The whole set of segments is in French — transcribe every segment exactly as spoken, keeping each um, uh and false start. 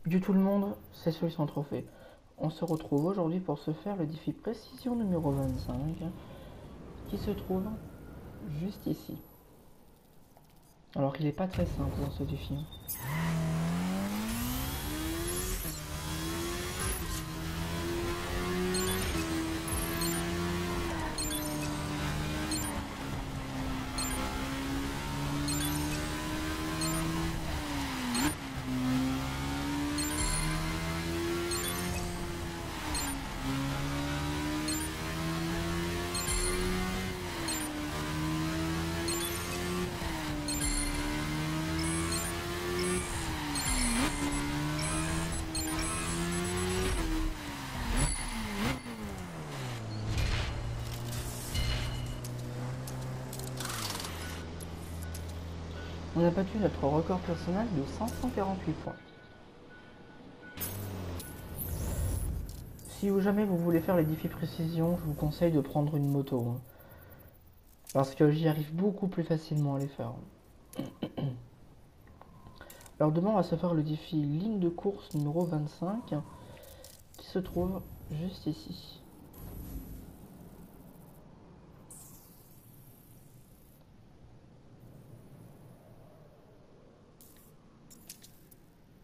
Du tout le monde, c'est Solution Trophée. On se retrouve aujourd'hui pour se faire le défi précision numéro vingt-cinq, qui se trouve juste ici. Alors il n'est pas très simple dans ce défi. On a battu notre record personnel de cinq cent quarante-huit points. Si jamais vous voulez faire les défis précision, je vous conseille de prendre une moto. Hein, parce que j'y arrive beaucoup plus facilement à les faire. Alors demain on va se faire le défi ligne de course numéro vingt-cinq, qui se trouve juste ici.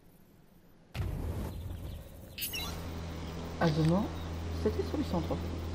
À demain, c'était Solution Trophée.